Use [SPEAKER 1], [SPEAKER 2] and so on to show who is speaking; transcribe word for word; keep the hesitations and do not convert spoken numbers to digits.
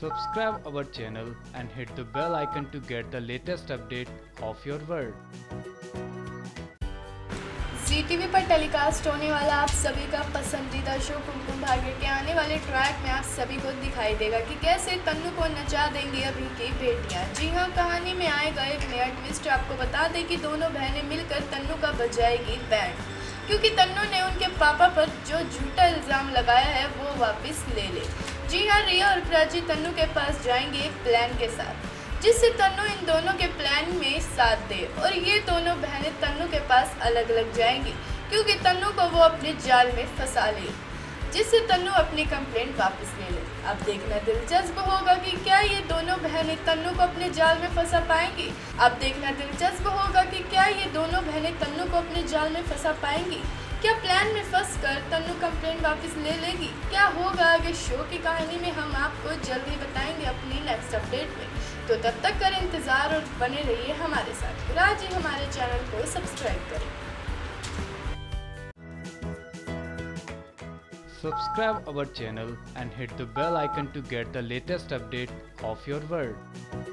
[SPEAKER 1] Subscribe our channel and hit the bell icon to get the latest update of your world.
[SPEAKER 2] Zee TV पर telecast होने वाला आप सभी का पसंदीदा शो कुमकुम भाग्य के आने वाले ट्रैक में आप सभी को दिखाई देगा कि कैसे तन्नू को नचा देंगी अभी की बेटियां। जी हाँ, कहानी में आएगा एक नया ट्विस्ट। आपको बता दें कि दोनों बहनें मिलकर तन्नू का बजाएगी बैंड, क्योंकि तन्नू ने उनके पापा पर जो झूठा इल्ज़ाम लगाया है वो वापस ले ले। जी हाँ, रिया और प्राची तन्नू के पास जाएंगे एक प्लान के साथ, जिससे तन्नू इन दोनों के प्लान में साथ दे और ये दोनों बहनें तन्नू के पास अलग अलग जाएंगी, क्योंकि तन्नू को वो अपने जाल में फंसा ले, जिससे तन्नू अपनी कंप्लेंट वापस ले ले। अब देखना दिलचस्प होगा कि क्या ये दोनों बहनें तन्नू को अपने जाल में फंसा पाएंगी। अब देखना दिलचस्प होगा कि क्या ये दोनों बहनें तन्नू को अपने जाल में फंसा पाएंगी। क्या प्लान में फंस कर तन्नू कंप्लेंट वापस ले लेगी? क्या होगा आगे शो की कहानी में, हम आपको जल्द ही बताएंगे अपनी नेक्स्ट अपडेट में। तो तब तक करें इंतज़ार और बने रहिए हमारे साथ। फिर आज ही हमारे चैनल को सब्सक्राइब करें।
[SPEAKER 1] Subscribe our channel and hit the bell icon to get the latest update of your world.